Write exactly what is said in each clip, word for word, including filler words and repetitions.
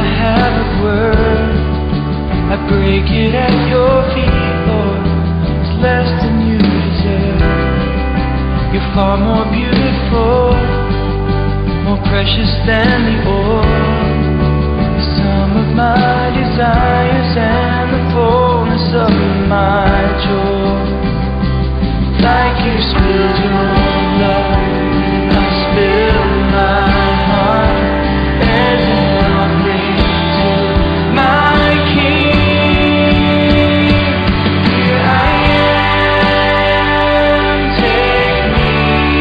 I have of worth, I break it at your feet, Lord. It's less than you deserve. You're far more beautiful, more precious than the oil, the sum of my desires and the fullness of my joy. Like you spilled your love, I spill my heart as an offering to my King. Here I am, take me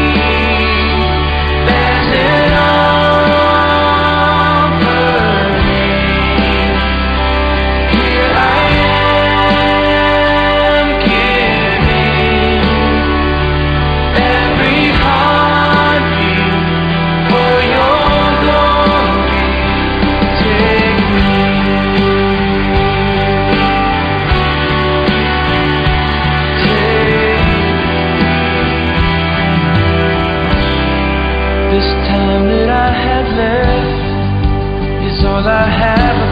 as an offering. Here I am, giving every heartbeat for your glory. Take me. Take this time that I have left is all I have.